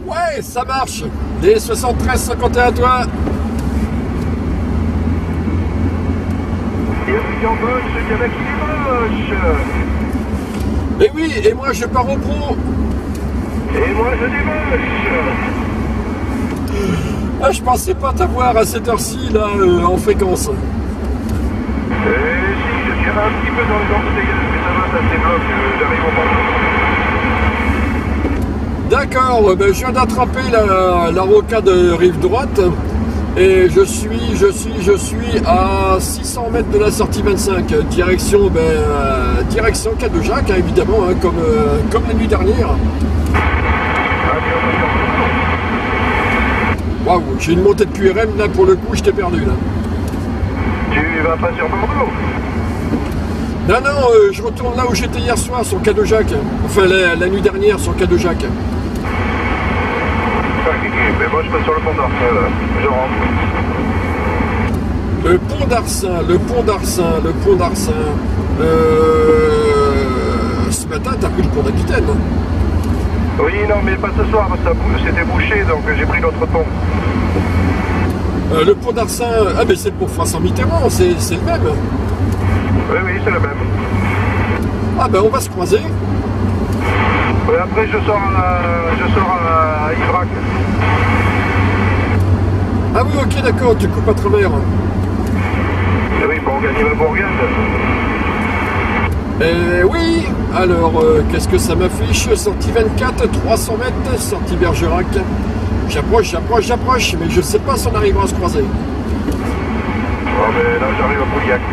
Ouais, ça marche. Les 73-51 à toi. Il y a qui en moche, il y en a qui est moche. Et oui, et moi je pars au pro. Et moi je démoche. Ah, je pensais pas t'avoir à cette heure-ci là en fréquence. Si, je dirais un petit peu dans les embouteillages, mais ça va, ça se débloque, j'arrive au port. D'accord, ben, je viens d'attraper la rocade rive droite et je suis à 600 mètres de la sortie 25, direction Cadejac, hein, évidemment, hein, comme la nuit dernière. Waouh, j'ai une montée de QRM là pour le coup, je t'ai perdu là. Tu vas pas sur Bordeaux? Non, je retourne là où j'étais hier soir sur Cadejac, enfin la nuit dernière sur Cadejac. Mais moi je passe sur le pont d'Arcin, je rentre. Le pont d'Arcin. Ce matin, t'as pris le pont d'Aquitaine. Oui, non, mais pas ce soir, c'était bouché, donc j'ai pris l'autre pont. Le pont d'Arcin, ah mais c'est le pont François Mitterrand, c'est le même. Oui, c'est le même. Ah ben on va se croiser. Oui, après je sors à Ivrac. Ah oui, ok, d'accord, tu coupes à travers. Et oui, pour gagner ma bourgade. Oui, alors qu'est-ce que ça m'affiche? Sortie 24, 300 mètres, sortie Bergerac. J'approche, mais je sais pas si on arrivera à se croiser. Oh, mais là j'arrive à Pauillac.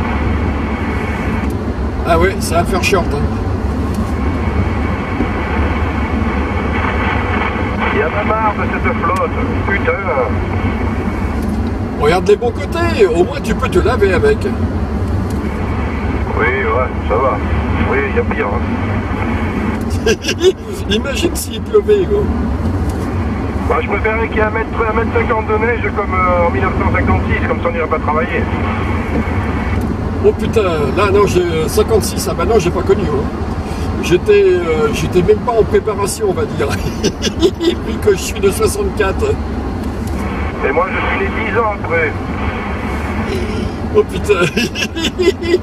Ah oui, ça va faire short. Hein. Il y en a marre de cette flotte, putain. Regarde les bons côtés, au moins tu peux te laver avec. Oui, ouais, ça va. Oui, il y a pire. Imagine s'il pleuvait, gros. Bah, je préférais qu'il y ait 1m50 de neige comme en 1956, comme ça on n'irait pas travailler. Oh putain, là non, j'ai 56, ah bah non, j'ai pas connu. Hein. J'étais même pas en préparation, on va dire. Vu que je suis de 64. Et moi je suis né 10 ans après. Oh putain.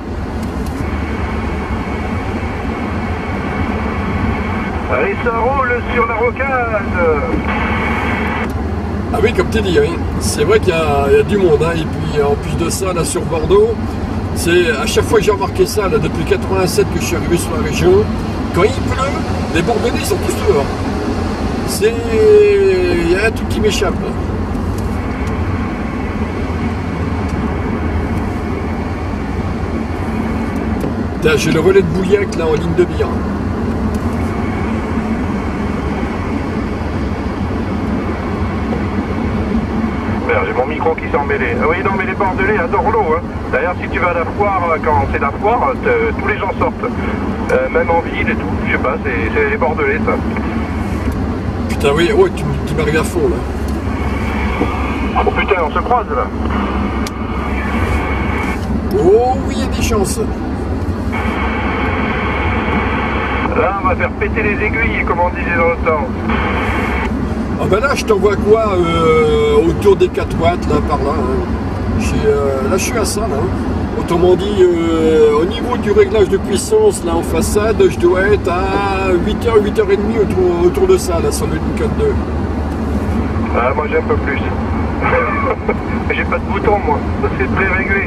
Allez, ça roule sur la rocade. Ah oui, comme tu dis, oui. C'est vrai qu'il y a du monde. Hein. Et puis en plus de ça, là sur Bordeaux, c'est à chaque fois que j'ai remarqué ça, là, depuis 87 que je suis arrivé sur la région, quand il pleut, les Bordelais sont tous dehors. Il y a un truc qui m'échappe. J'ai le relais de Bouillac là en ligne de mire. Merde, j'ai mon micro qui s'est emmêlé. Ah oui, non, mais les Bordelais adorent l'eau. Hein. D'ailleurs, si tu vas à la foire, quand c'est la foire, tous les gens sortent. Même en ville et tout. Je sais pas, c'est les Bordelais, ça. Putain, oui, oh, tu m'arrives à fond là. Oh putain, on se croise là. Oh oui, il y a des chances. Là, on va faire péter les aiguilles, comme on disait dans le temps. Ah ben là, je t'envoie quoi autour des 4 watts, là, par là. Hein. Là, je suis à ça, là. Autrement dit, au niveau du réglage de puissance, là, en façade, je dois être à 8h, 8h30 autour de ça, là, sur le Lincoln 2. Ah, moi, j'ai un peu plus. J'ai pas de bouton, moi. C'est pré-réglé.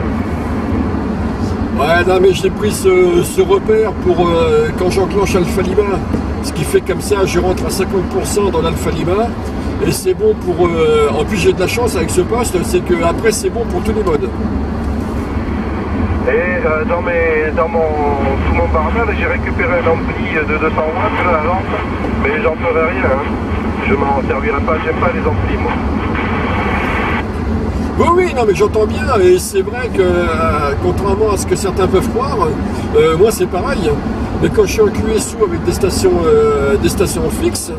Ouais, non, mais j'ai pris ce repère pour quand j'enclenche Alpha Lima. Ce qui fait comme ça, je rentre à 50% dans l'Alpha Lima. Et c'est bon pour... en plus, j'ai de la chance avec ce poste, c'est que après c'est bon pour tous les modes. Et sous mon barbel, j'ai récupéré un ampli de 200 watts, là, la lampe. Mais j'en ferai rien. Hein. Je m'en servirai pas, j'aime pas les amplis, moi. Oui, non, mais j'entends bien, et c'est vrai que, contrairement à ce que certains peuvent croire, moi c'est pareil, mais quand je suis en QSO avec des stations fixes,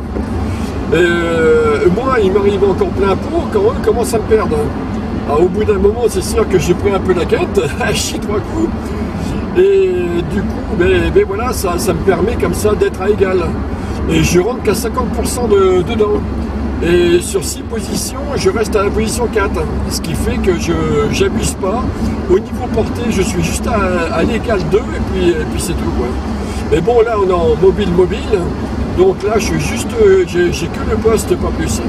moi il m'arrive encore plein pot quand eux commencent à me perdre. Alors, au bout d'un moment, c'est sûr que j'ai pris un peu la quête, à chier 3 coups, et du coup, ben voilà, ça me permet comme ça d'être à égal. et je rentre qu'à 50% dedans. Et sur 6 positions, je reste à la position 4, ce qui fait que je n'abuse pas. Au niveau portée, je suis juste à l'égal 2 et puis c'est tout, quoi. Mais bon, là on est en mobile, donc là je suis juste, j'ai que le poste, pas plus.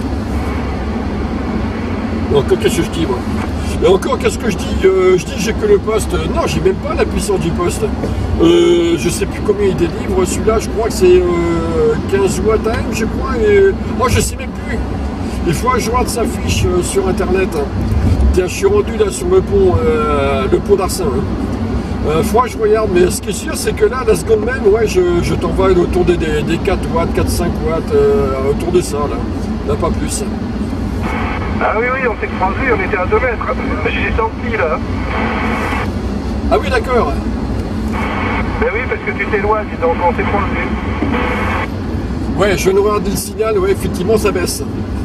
Donc qu'est-ce que je dis, moi? Et encore, qu'est-ce que je dis? Je dis j'ai que le poste. Non, j'ai même pas la puissance du poste. Je sais plus combien il délivre. Celui-là, je crois que c'est 15 watts AM, je crois. Et... oh, je sais même plus. Il faut que je regarde sa fiche sur internet. Tiens, je suis rendu là sur le pont d'Arcin. Faut que je regarde, mais ce qui est sûr, c'est que là, la seconde même, ouais, je t'envoie autour des 4 watts, 4-5 watts, autour de ça, là pas plus. Ah oui, on s'est croisés, on était à 2 mètres. J'ai senti là. Ah oui, d'accord. Ben oui, parce que tu t'éloignes, donc on s'est croisés. Ouais, je ne regarde le signal, ouais, effectivement, ça baisse.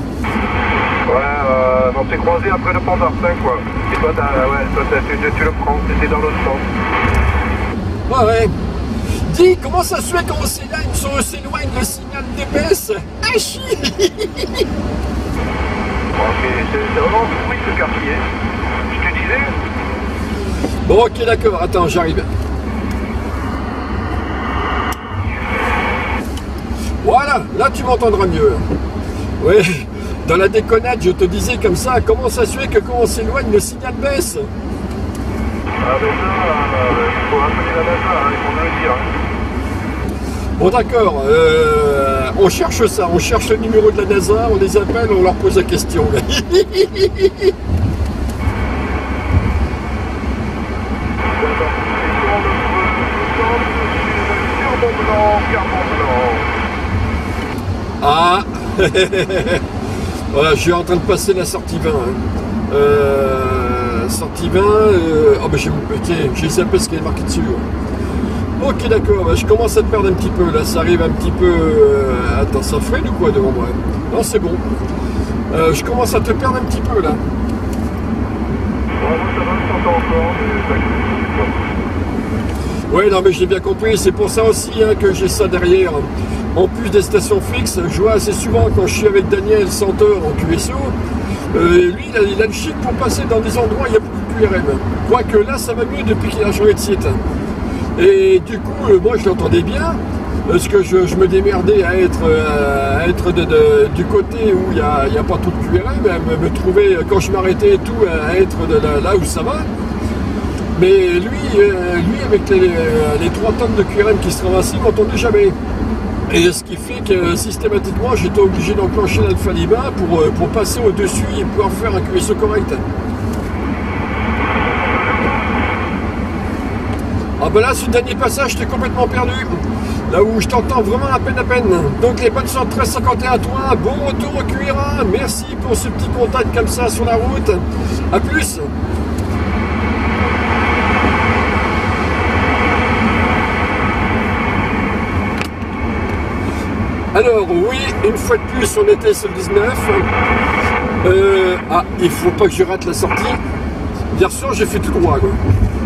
Ouais, on s'est croisés après le pont d'Arcin, quoi. Et toi, tu le prends, c'était dans l'autre sens. Ouais. Dis, comment ça se fait quand on s'éloigne, le signal débaisse? Ah, chi. C'est vraiment oui ce quartier. Je te disais. Bon, ok, d'accord, attends, j'arrive. Voilà, là tu m'entendras mieux. Oui, dans la déconnade, je te disais comme ça, comment ça se fait que quand on s'éloigne, le signal baisse? Ah ben ça, il faut appeler la NASA, il faut me le dire. Bon d'accord, on cherche ça, on cherche le numéro de la NASA, on les appelle, on leur pose la question. Ah. Voilà, je suis en train de passer la sortie 20. Sortie 20, oh ben j'ai zappé ce qui est marqué dessus. Ok, d'accord, je commence à te perdre un petit peu, là, ça arrive un petit peu... attends, ça freine ou quoi devant moi? Non, c'est bon. Je commence à te perdre un petit peu, là. Ouais, moi ça va, je t'entends encore, mais... Ouais, non, mais j'ai bien compris, c'est pour ça aussi hein, que j'ai ça derrière. En plus des stations fixes, je vois assez souvent quand je suis avec Daniel Santeur en QSO, lui, il a le chic pour passer dans des endroits où il y a beaucoup de QRM. Quoique là, ça va mieux depuis qu'il a changé de site. Et du coup, moi je l'entendais bien, parce que je me démerdais à être du côté où il n'y a pas trop de QRM, me trouver, quand je m'arrêtais et tout, à être là où ça va. Mais lui avec les 3 tonnes de QRM qui se ramassaient, il ne m'entendait jamais. Et ce qui fait que systématiquement, j'étais obligé d'enclencher l'Alpha Lima pour passer au-dessus et pouvoir faire un QSO correct. Ah ben là, ce dernier passage, j'étais complètement perdu. Là où je t'entends vraiment à peine. Donc les bonnes 1351 à toi. Bon retour au QRA. Merci pour ce petit contact comme ça sur la route. A plus. Alors oui, une fois de plus, on était sur le 19. Il faut pas que je rate la sortie. Hier soir, j'ai fait tout droit, quoi.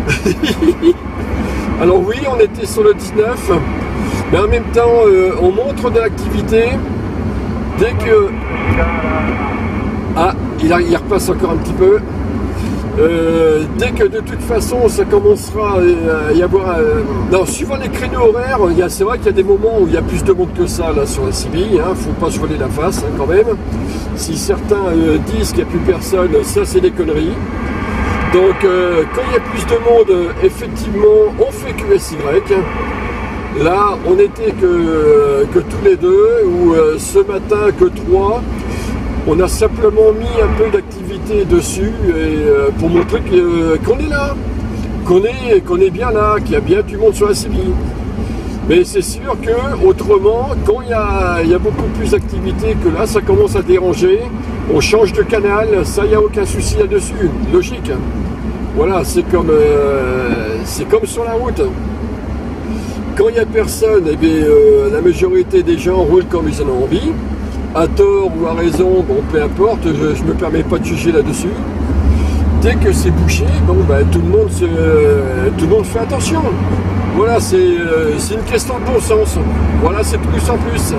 Alors oui, on était sur le 19, mais en même temps, on montre de l'activité. Dès que... Ah, il repasse encore un petit peu. Dès que de toute façon, ça commencera à y avoir... non, suivant les créneaux horaires, c'est vrai qu'il y a des moments où il y a plus de monde que ça, là, sur la CB. Hein, faut pas se voler la face, hein, quand même. Si certains disent qu'il n'y a plus personne, ça, c'est des conneries. Donc, quand il y a plus de monde, effectivement, on fait QSY. Là, on n'était que tous les deux, ou ce matin que 3. On a simplement mis un peu d'activité dessus et, pour montrer qu'on est là, qu'on est bien là, qu'il y a bien du monde sur la CB. Mais c'est sûr que autrement, quand il y a beaucoup plus d'activité que là, ça commence à déranger. On change de canal, ça, il n'y a aucun souci là-dessus. Logique. Voilà, c'est comme sur la route. Quand il n'y a personne, eh bien, la majorité des gens roulent comme ils en ont envie. À tort ou à raison, bon, peu importe, je ne me permets pas de juger là-dessus. Dès que c'est bouché, bon, ben, tout le monde fait attention. Voilà, c'est une question de bon sens. Voilà, c'est plus en plus.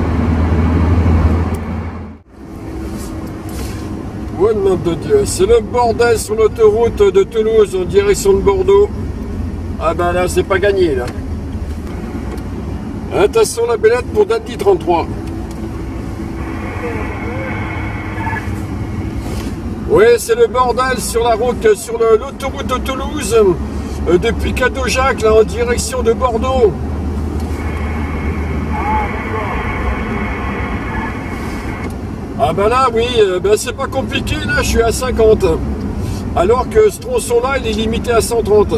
Oh nom de Dieu, c'est le bordel sur l'autoroute de Toulouse en direction de Bordeaux. Ah ben là, c'est pas gagné là. Attention la belette pour Dandy 33. Oui, c'est le bordel sur la route, sur l'autoroute de Toulouse, depuis Cadeaujac, là, en direction de Bordeaux. Ah ben là, oui, ben c'est pas compliqué, là, je suis à 50. Alors que ce tronçon-là, il est limité à 130.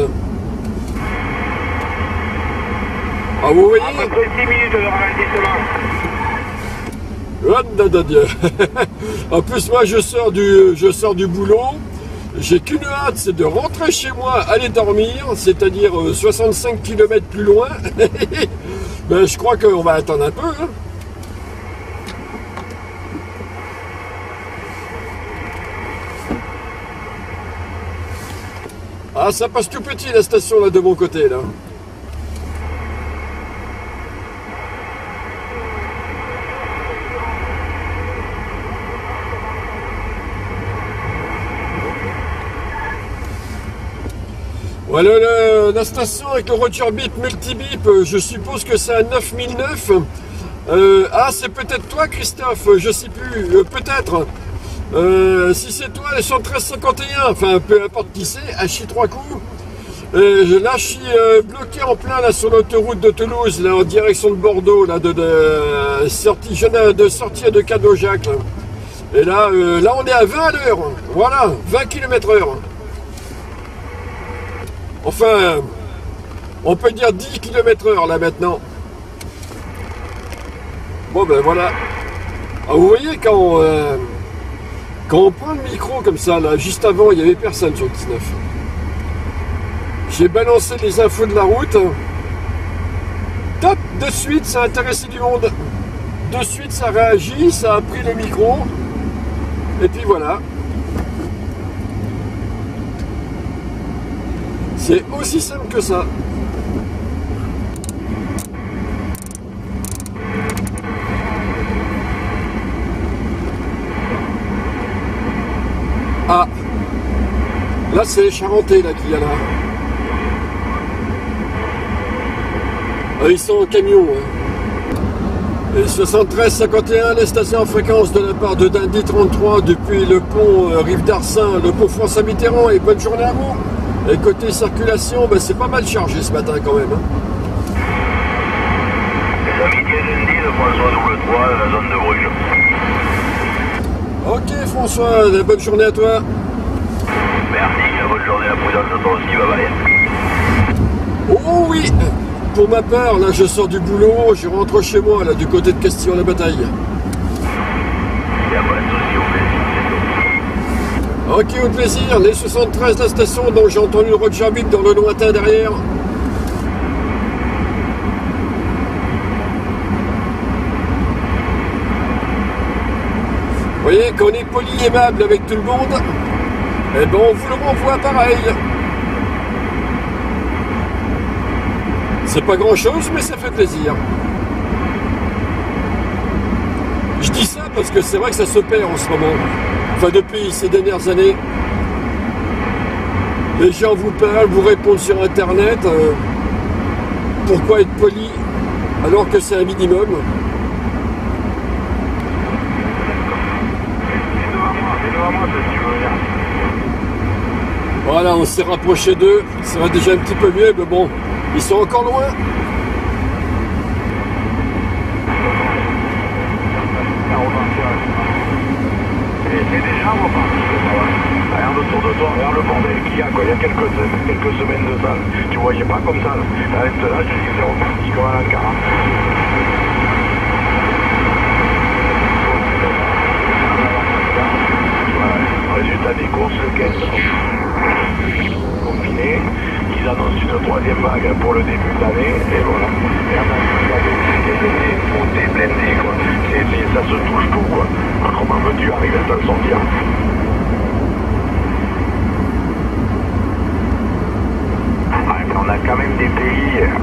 Ah, vous voyez? À peu près 6 minutes de ralentissement. En plus, moi, je sors du boulot. J'ai qu'une hâte, c'est de rentrer chez moi, aller dormir, c'est-à-dire 65 km plus loin. Ben, je crois qu'on va attendre un peu. Hein. Ah, ça passe tout petit, la station, là, de mon côté, là. Voilà la station avec le Roger Bip Multibip, je suppose que c'est à 9009. Ah, c'est peut-être toi, Christophe, je sais plus, peut-être. Si c'est toi, le 11351, enfin peu importe qui c'est, à chier 3 coups. Là, je suis bloqué en plein là sur l'autoroute de Toulouse, là en direction de Bordeaux, là de sortie de Cadeaujac. Là. Et là, on est à 20 à l'heure, voilà, 20 km/h. Enfin, on peut dire 10 km/h là maintenant. Bon ben voilà. Ah, vous voyez quand on prend le micro comme ça, là, juste avant, il n'y avait personne sur le 19. J'ai balancé les infos de la route. Top, de suite, ça a intéressé du monde. De suite, ça réagit, ça a pris le micro. Et puis voilà. C'est aussi simple que ça. Ah, là c'est les Charentais là qu'il y a là. Ils sont en camion. Hein. Et 73-51, les stations en fréquence de la part de Dandy 33 depuis le pont Rive d'Arcin, le pont François Mitterrand, et bonne journée à vous. Et côté circulation, ben, c'est pas mal chargé ce matin quand même. Hein. Les amitiés Dandy de François W3, la zone de Bruges. Ok François, bonne journée à toi. Merci, bonne journée à prudence de toi aussi, bye bye. Oh oui. Pour ma part, là je sors du boulot, je rentre chez moi, là du côté de Castillon-la-Bataille. Il n'y a pas de souci, au plaisir. Ok, au plaisir, les 73, la station, dont j'ai entendu le Roger Bip dans le lointain derrière. Vous voyez, quand on est poli et aimable avec tout le monde, eh ben on vous le renvoie pareil. C'est pas grand chose, mais ça fait plaisir. Je dis ça parce que c'est vrai que ça se perd en ce moment. Enfin, depuis ces dernières années. Les gens vous parlent, vous répondent sur Internet. Pourquoi être poli alors que c'est un minimum? Voilà, on s'est rapproché d'eux. Ça va déjà un petit peu mieux, mais bon. Ils sont encore loin. C'est déjà reparti. Regarde autour de toi, regarde le bordel qu'il y a, quoi. Il y a quelques semaines de ça. Tu voyais pas comme ça. Là, c'est reparti comme à l'Ankara. Résultat des courses, le 15 confiné. Ils annoncent une troisième vague pour le début d'année, et voilà. T'es blindé, quoi. Ça se touche tout, quoi. Comment veux-tu arriver à t'en sortir? On a quand même des pays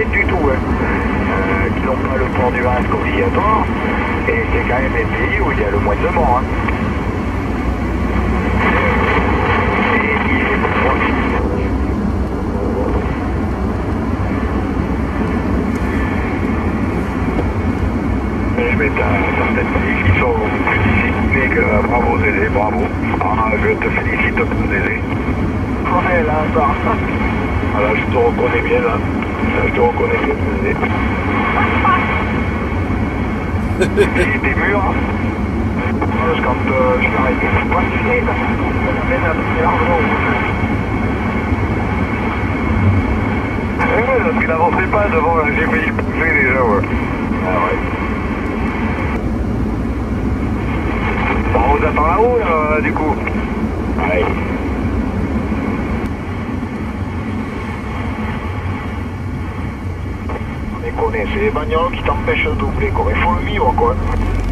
du tout, hein. Qui n'ont pas le port du masque obligatoire. Et c'est quand même les pays où il y a le moins de morts. Hein. Et il fait pour moi. Je vais certaines pays qui sont plus disciplinées que bravo Zélé, bravo. Ah, je te félicite Zélé. Ouais, là, ça. Ah, là, je te reconnais bien, là. Je te reconnais bien, Zélé. Et des murs. Quand je vais arrêter, je vais passer, parce qu'il n'avançait pas devant la GPI poussée déjà, ouais. Ah ouais. Bon, on vous attend là-haut, du coup. Ouais. On les connaît, c'est les bagnoles qui t'empêchent de doubler, quoi. Il faut le vivre, quoi.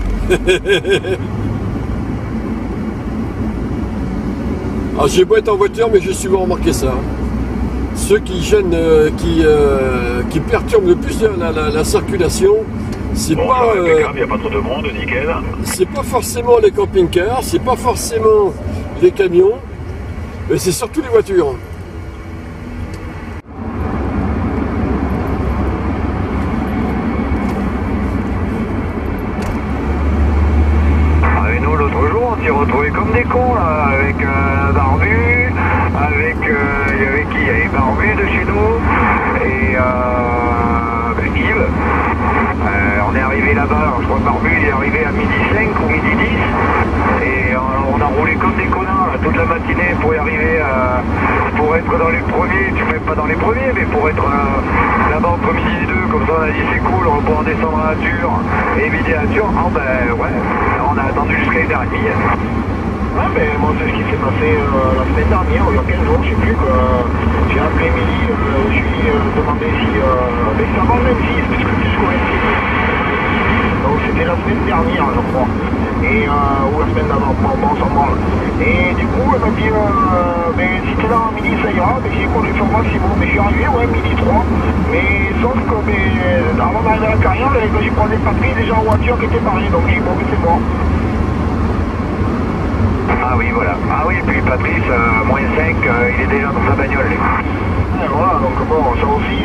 Alors j'ai beau être en voiture, mais j'ai souvent remarqué ça. Ceux qui gênent, qui perturbent le plus la circulation, c'est bon, pas. Il n'y a pas trop de monde, nickel. C'est pas forcément les camping-cars, c'est pas forcément les camions, mais c'est surtout les voitures. Et nous, l'autre jour, on s'est retrouvés comme des cons, là, avec un barbu, avec il y avait qui? Il y avait barbu de chez nous, et Yves. On est arrivé là-bas, je crois que barbu il est arrivé à midi 5 ou midi 10, et on a roulé comme des connards là, toute la matinée pour y arriver pour être dans les premiers, tu fais pas dans les premiers, mais pour être là-bas entre midi et 2, comme ça on a dit c'est cool, on va pouvoir descendre à Nature, et midi à Nature, oh ben ouais, on a attendu jusqu'à 1h30. Ouais, mais moi c'est ce qui s'est passé la semaine dernière, il y a 15 jours, je sais plus, que j'ai appelé Émilie, je lui ai demandé si... mais c'est avant le 26, puisque tu serais donc c'était la semaine dernière, je crois. Et, ou la semaine d'avant, bon, on s'en branle. Et du coup, elle m'a dit, mais si t'es là à midi, ça ira. Mais j'ai conduit sur moi, c'est bon. Mais je suis arrivé, ouais, midi 3. Mais sauf que, avant d'arriver à la carrière, j'ai croisé Patrick déjà en voiture qui était pareil. Donc j'ai dit, bon, mais c'est bon. Ah oui, voilà. Ah oui, puis Patrice, moins 5, il est déjà dans sa bagnole. Et voilà, donc bon, ça aussi...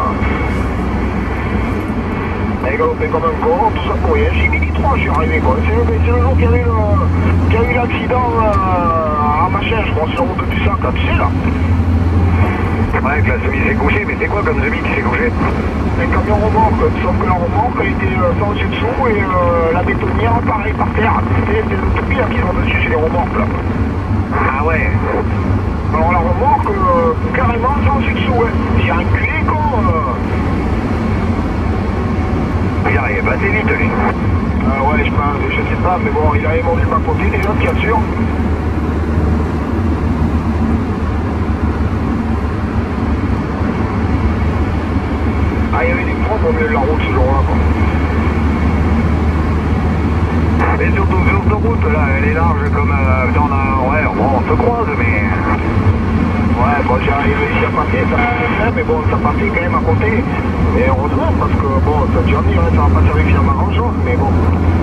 Elle a galopé comme un con, tout ça pour rien. J'ai midi 3, je suis arrivé quoi. C'est le jour qu'il y a eu l'accident à machin, je crois, sur la route du sac, là, tu sais là. Ouais, que la semi s'est couchée, mais c'est quoi comme semi qui s'est couché? Un camion remorque, sauf que la remorque a été penchée dessous et la bétonnière pareil par terre. C'est le toupie là qui sont dessus chez les remorques là. Ah ouais. Alors la remorque, carrément penchée dessous, ouais. J'ai reculé con. Il arrive assez vite lui. Ouais, je sais pas, mais bon, il avait monté de ma côté déjà, bien sûr. Ah, il y avait des promos au milieu de la route ce jour-là, quoi. Et surtout sur cette route là, elle est large comme dans la... Ouais, bon, on se croise, mais... Ouais, bon, j'ai réussi à passer, ça passait, mais bon, ça passait quand même à côté. Et heureusement, parce que bon, ça tu vas me dire, ça va pas servir finalement grand chose, mais bon.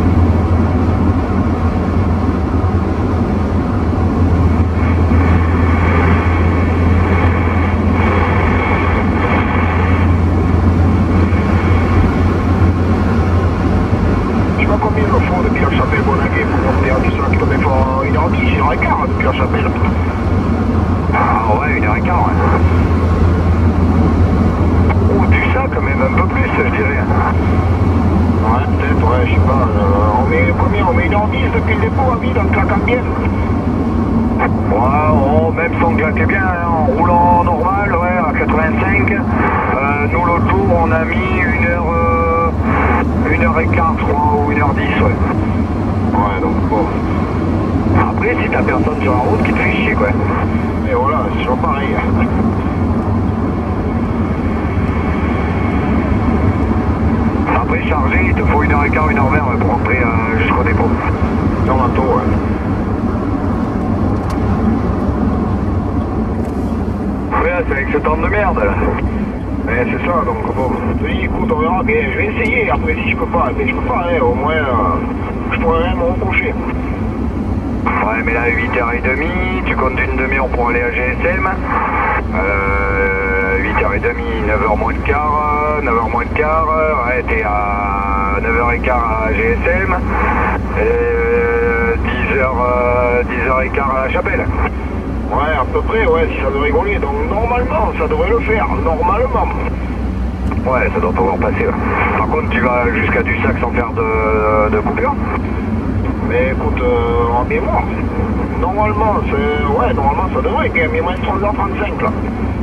Je sais pas combien il me faut depuis la chapelle Bonaguet pour monter à Bissac, mais il faut 1h10, 1h15 depuis la chapelle. Ah ouais, 1h15, ouais. Ou du sac, même un peu plus, je dirais. Ouais, peut-être, ouais, je sais pas. On met combien? On met 1h10 depuis le dépôt à vide en claquant bien. Ouais, même si on claquait bien, hein, en roulant normal, ouais, à 85. Nous, l'autre jour, on a mis 1h15, je crois, ou 1h10, ouais. Ouais, donc bon. Après, si t'as personne sur la route qui te fait chier, quoi. Et voilà, c'est toujours pareil. Après, charger, il te faut 1h15, 1h20 pour rentrer jusqu'au dépôt. Dans l'auto, ouais. Ouais, c'est avec ce temps de merde, là. Mais c'est ça, donc bon, je te dis, écoute, on verra bien, je vais essayer, après si je peux pas, mais je peux pas, hein, au moins, je pourrais rien me reprocher. Ouais, mais là, 8h30, tu comptes une demi-heure pour aller à GSM. 8h30, 9h moins de quart, 9h moins de quart, ouais, t'es à 9h15 à GSM, et 10h15 à la Chapelle. Ouais, à peu près, ouais, si ça devrait rigoler, donc normalement, ça devrait le faire, normalement. Ouais, ça doit pouvoir passer. Ouais. Par contre, tu vas jusqu'à Dussac sans faire de coupure? Mais écoute, en mémoire, normalement, ça devrait quand même, il me reste 3h35 là.